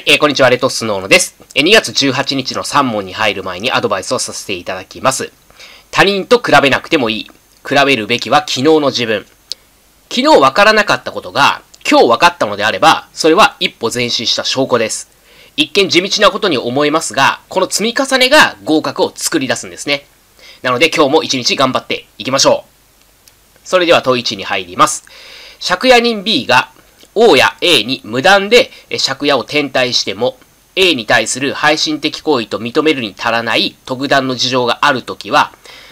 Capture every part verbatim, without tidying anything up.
い、えー、こんにちは、レッドスノーノです。えー、にがつじゅうはちにちのさん問に入る前にアドバイスをさせていただきます。他人と比べなくてもいい。比べるべきは昨日の自分。昨日分からなかったことが今日分かったのであれば、それは一歩前進した証拠です。一見地道なことに思えますが、この積み重ねが合格を作り出すんですね。なので今日も一日頑張っていきましょう。それでは問いちに入ります。借家人 B がO や A に無断で借家を転貸しても A に対する背信的行為と認めるに足らない特段の事情があるときは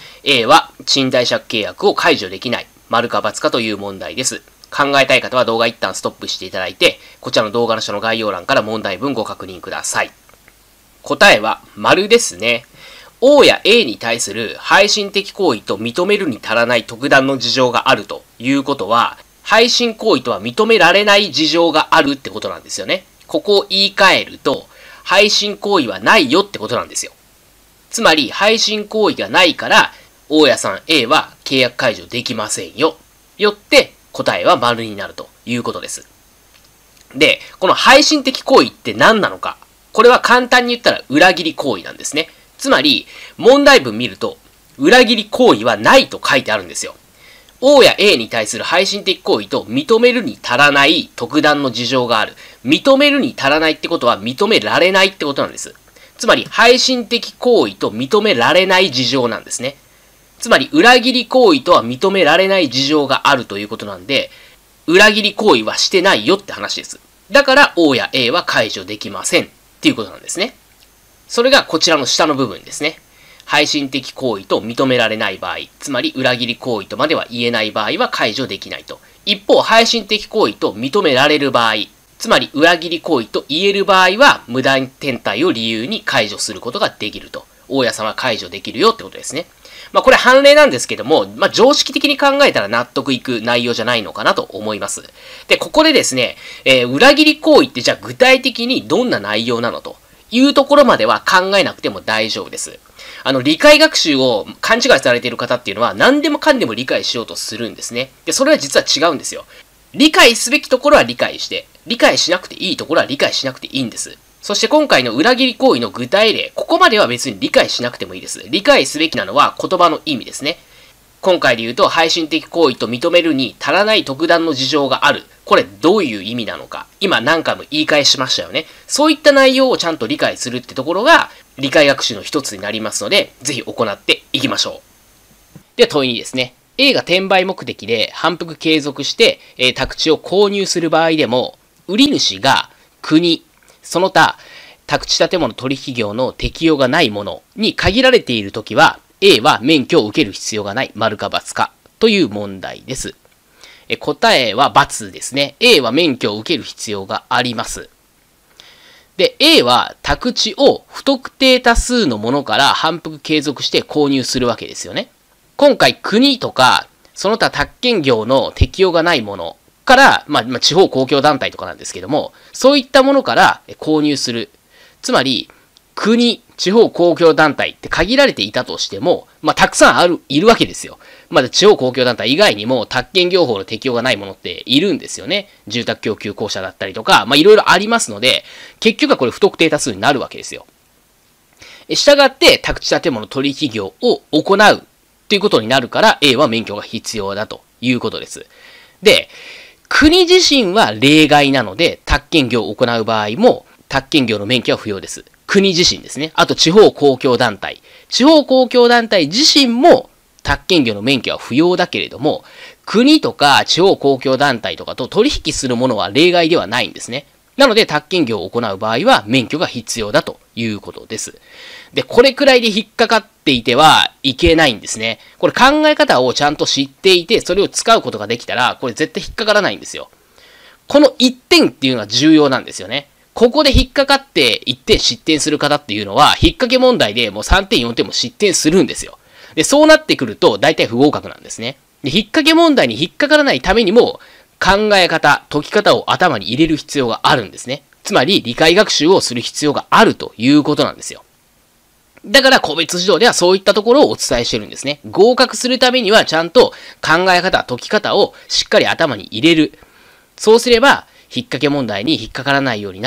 A は賃貸借契約を解除できない丸か×かという問題です。考えたい方は動画一旦ストップしていただいて、こちらの動画の下の概要欄から問題文ご確認ください。答えは丸ですね。O や A に対する背信的行為と認めるに足らない特段の事情があるということは、背信行為とは認められない事情があるってことなんですよね。ここを言い換えると、背信行為はないよってことなんですよ。つまり、背信行為がないから、大家さん A は契約解除できませんよ。よって、答えは丸になるということです。で、この背信的行為って何なのか。これは簡単に言ったら裏切り行為なんですね。つまり、問題文見ると、裏切り行為はないと書いてあるんですよ。O や A に対する背信的行為と認めるに足らない特段の事情がある。認めるに足らないってことは認められないってことなんです。つまり、背信的行為と認められない事情なんですね。つまり、裏切り行為とは認められない事情があるということなんで、裏切り行為はしてないよって話です。だから、O や A は解除できませんっていうことなんですね。それがこちらの下の部分ですね。背信的行為と認められない場合、つまり裏切り行為とまでは言えない場合は解除できないと。一方、背信的行為と認められる場合、つまり裏切り行為と言える場合は、無断転貸を理由に解除することができると。大家さんは解除できるよってことですね。まあこれ判例なんですけども、まあ常識的に考えたら納得いく内容じゃないのかなと思います。で、ここでですね、えー、裏切り行為ってじゃあ具体的にどんな内容なのというところまでは考えなくても大丈夫です。あの、理解学習を勘違いされている方っていうのは何でもかんでも理解しようとするんですね。で、それは実は違うんですよ。理解すべきところは理解して、理解しなくていいところは理解しなくていいんです。そして今回の裏切り行為の具体例、ここまでは別に理解しなくてもいいです。理解すべきなのは言葉の意味ですね。今回で言うと、背信的行為と認めるに足らない特段の事情がある。これどういう意味なのか。今何回も言い返しましたよね。そういった内容をちゃんと理解するってところが、理解学習の一つになりますので、ぜひ行っていきましょう。では問いにですね。A が転売目的で反復継続して、えー、宅地を購入する場合でも、売り主が国、その他、宅地建物取引業の適用がないものに限られているときは、A は免許を受ける必要がない、丸か×かという問題です。え答えは×ですね。A は免許を受ける必要があります。で、A は宅地を不特定多数のものから反復継続して購入するわけですよね。今回国とか、その他宅建業の適用がないものから、まあ、まあ、地方公共団体とかなんですけども、そういったものから購入する。つまり、国、地方公共団体って限られていたとしても、まあ、たくさんある、いるわけですよ。まだ地方公共団体以外にも、宅建業法の適用がないものっているんですよね。住宅供給公社だったりとか、まあ、いろいろありますので、結局はこれ不特定多数になるわけですよ。したがって、宅地建物取引業を行うということになるから、A は免許が必要だということです。で、国自身は例外なので、宅建業を行う場合も、宅建業の免許は不要です。国自身ですね。あと地方公共団体。地方公共団体自身も宅建業の免許は不要だけれども、国とか地方公共団体とかと取引するものは例外ではないんですね。なので宅建業を行う場合は免許が必要だということです。で、これくらいで引っかかっていてはいけないんですね。これ考え方をちゃんと知っていて、それを使うことができたら、これ絶対引っかからないんですよ。このいってんっていうのは重要なんですよね。ここで引っかかっていってん失点する方っていうのは、引っ掛け問題でもうさんてんよんてんも失点するんですよ。で、そうなってくると大体不合格なんですね。で、引っ掛け問題に引っかからないためにも、考え方、解き方を頭に入れる必要があるんですね。つまり、理解学習をする必要があるということなんですよ。だから個別指導ではそういったところをお伝えしてるんですね。合格するためにはちゃんと考え方、解き方をしっかり頭に入れる。そうすれば、引っ掛け問題に引っかからないようになる。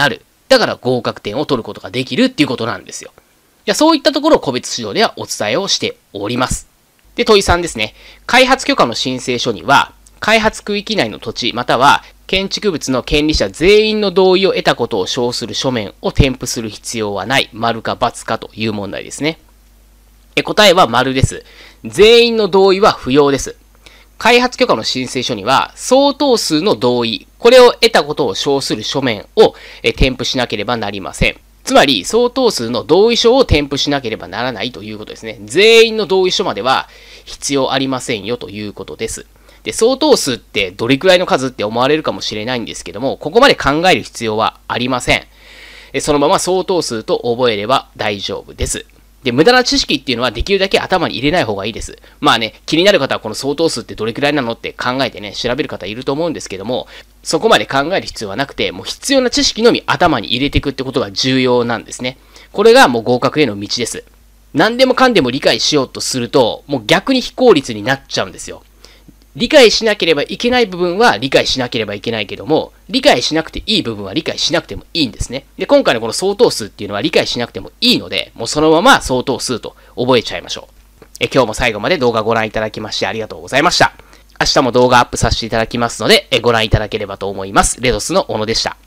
だから合格点を取ることができるっていうことなんですよ。じゃあそういったところを個別指導ではお伝えをしております。で、問いさんですね。開発許可の申請書には、開発区域内の土地または建築物の権利者全員の同意を得たことを証する書面を添付する必要はない、丸か×かという問題ですね。え答えは丸です。全員の同意は不要です。開発許可の申請書には相当数の同意、これを得たことを証する書面を添付しなければなりません。つまり相当数の同意書を添付しなければならないということですね。全員の同意書までは必要ありませんよということです。で、相当数ってどれくらいの数って思われるかもしれないんですけども、ここまで考える必要はありません。そのまま相当数と覚えれば大丈夫です。で、無駄な知識っていうのはできるだけ頭に入れない方がいいです。まあね、気になる方はこの相当数ってどれくらいなのって考えてね、調べる方いると思うんですけども、そこまで考える必要はなくて、もう必要な知識のみ頭に入れていくってことが重要なんですね。これがもう合格への道です。何でもかんでも理解しようとすると、もう逆に非効率になっちゃうんですよ。理解しなければいけない部分は理解しなければいけないけども、理解しなくていい部分は理解しなくてもいいんですね。で、今回のこの相当数っていうのは理解しなくてもいいので、もうそのまま相当数と覚えちゃいましょう。え今日も最後まで動画ご覧いただきましてありがとうございました。明日も動画アップさせていただきますので、えご覧いただければと思います。レドスの小野でした。